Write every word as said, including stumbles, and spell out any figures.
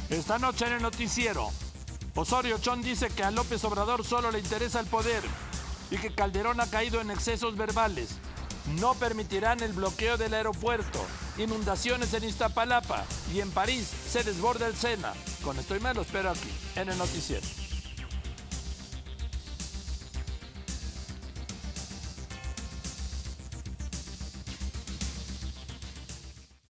Esta noche en el noticiero, Osorio Chong dice que a López Obrador solo le interesa el poder y que Calderón ha caído en excesos verbales. No permitirán el bloqueo del aeropuerto, inundaciones en Iztapalapa y en París se desborda el Sena. Con esto y más lo espero aquí, en el noticiero.